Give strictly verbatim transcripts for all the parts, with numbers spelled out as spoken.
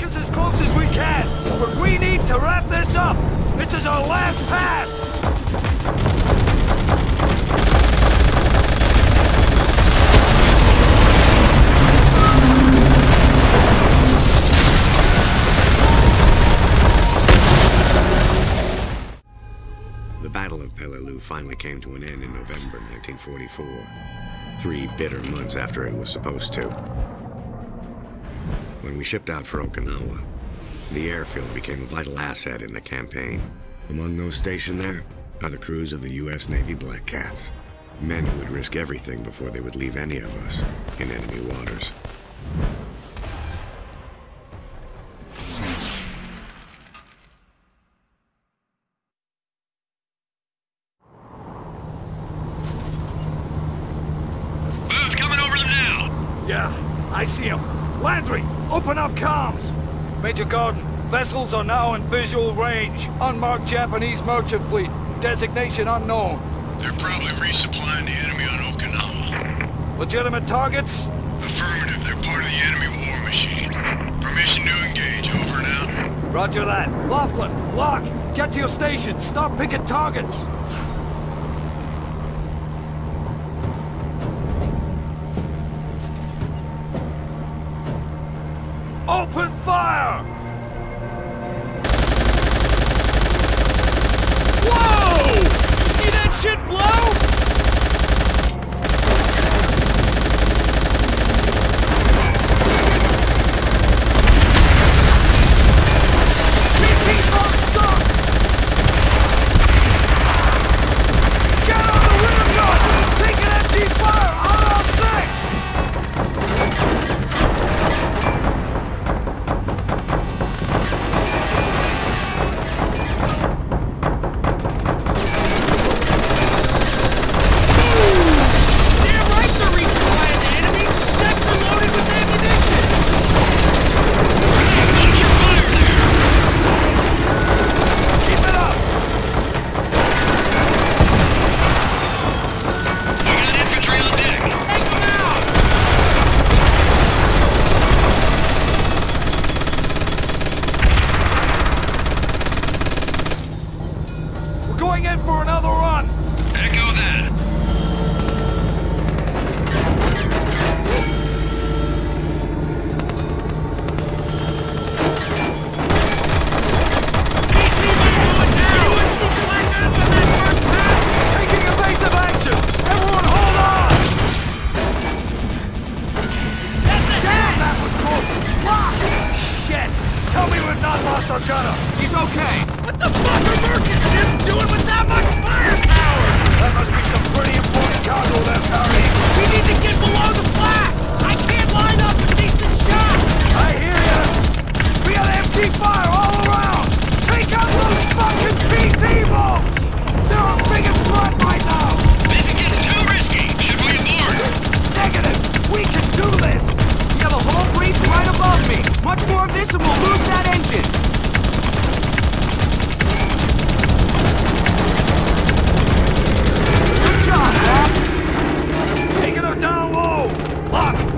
Take us as close as we can, but we need to wrap this up! This is our last pass! The Battle of Peleliu finally came to an end in November nineteen forty-four, three bitter months after it was supposed to. When we shipped out for Okinawa, the airfield became a vital asset in the campaign. Among those stationed there are the crews of the U S Navy Black Cats, men who would risk everything before they would leave any of us in enemy waters. Yeah, I see him. Landry, open up comms! Major Garden, vessels are now in visual range. Unmarked Japanese merchant fleet. Designation unknown. They're probably resupplying the enemy on Okinawa. Legitimate targets? Affirmative, they're part of the enemy war machine. Permission to engage, over and out. Roger that. Laughlin, Locke, get to your station. Start picking targets. Open fire! Whoa! You see that shit blow? P P bomb sunk! Get on the rear gun! Take an empty fire on our six! Going in for another run! Echo that. Taking evasive action! Everyone hold on! Damn, that was close! Lock! Shit! Tell me we've not lost our gunner! He's okay! What the fuck are merchant ships doing with that much firepower? That must be some pretty important cargo they're carrying. We need to get below the flag! I can't line up a decent shot! I hear ya! We got empty fire all around! Take out those fucking B T boats! They're our biggest threat right now! This is getting too risky. Should we abort? Negative! We can do this! We have a whole breach right above me! Much more of this and we'll lose that engine! Good job, Locke! Taking her down low! Locke,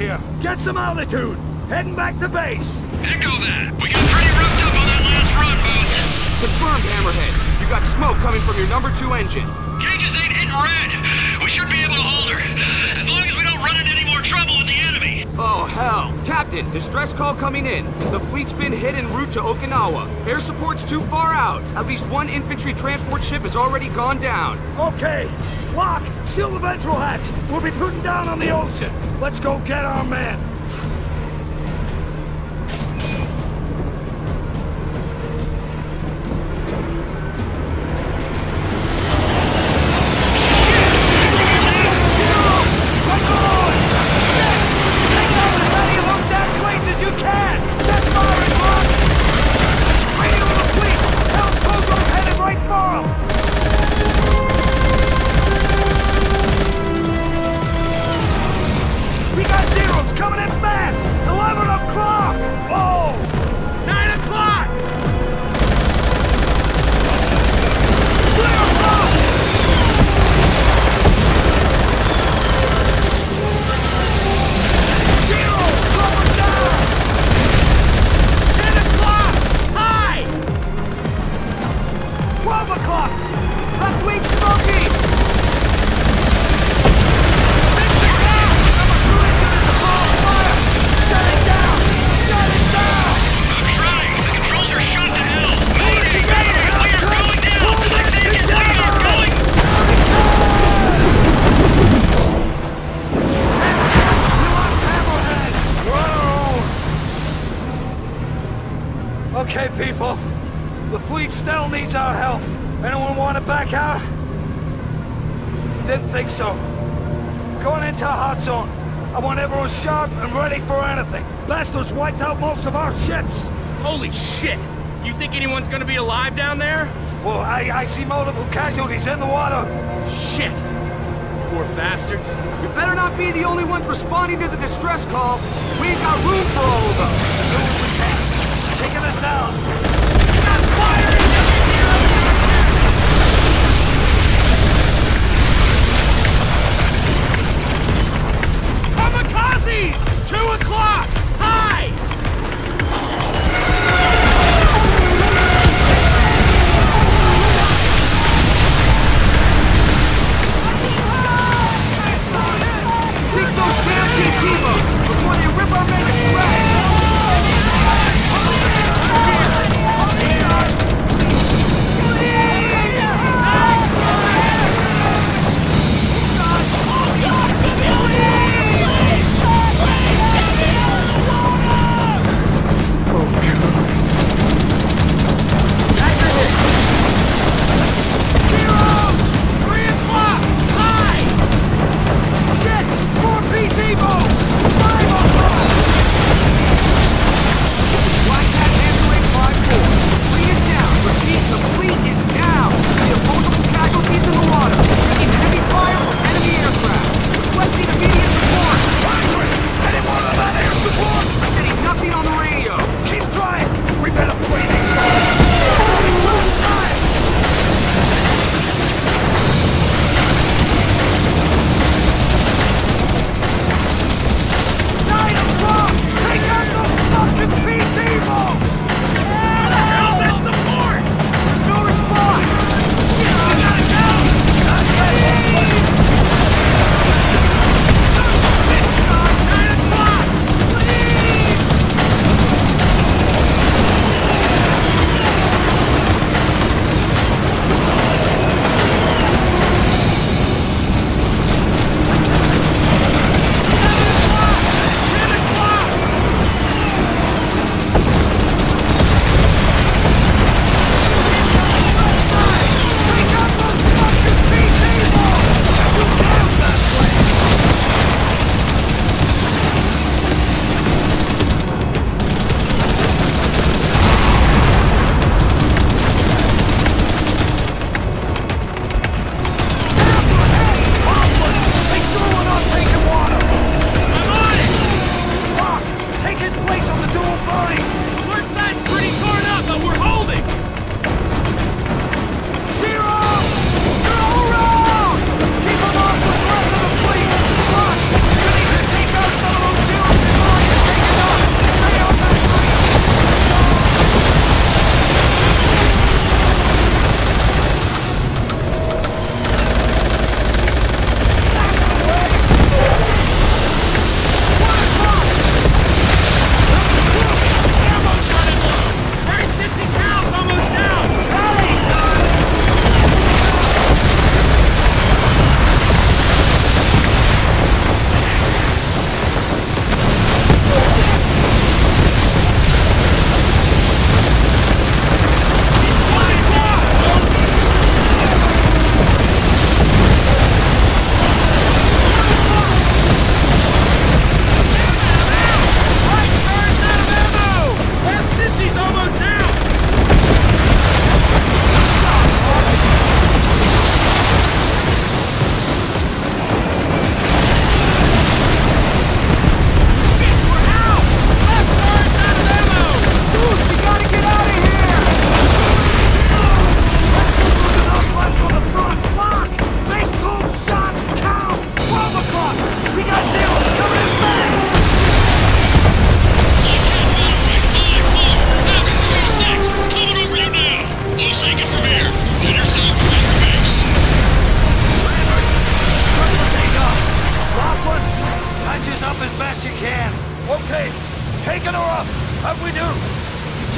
here. Get some altitude. Heading back to base. Echo that. We got pretty roughed up on that last run, boss. Confirmed, Hammerhead. You got smoke coming from your number two engine. Gauges ain't hitting red. We should be able to hold her. As long as we don't run into any more trouble with the enemy. Oh, hell. Captain, distress call coming in. The fleet's been hit en route to Okinawa. Air support's too far out. At least one infantry transport ship has already gone down. Okay. Lock, seal the ventral hatch. We'll be putting down on the ocean. Let's go get our man. Okay, people. The fleet still needs our help. Anyone want to back out? Didn't think so. Going into a hot zone. I want everyone sharp and ready for anything. Bastards wiped out most of our ships. Holy shit! You think anyone's gonna be alive down there? Well, I, I see multiple casualties in the water. Shit! Poor bastards. You better not be the only ones responding to the distress call. We ain't got room for all of them. Do what we can. Taking us down. Not firing! Kamikazes! Two o'clock! High! Sink those damn P T boats before they rip our men to shreds!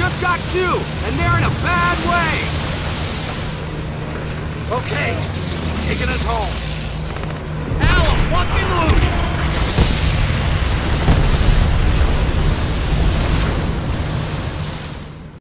just got two, and they're in a bad way! Okay, taking us home. Al, I'm fucking loose!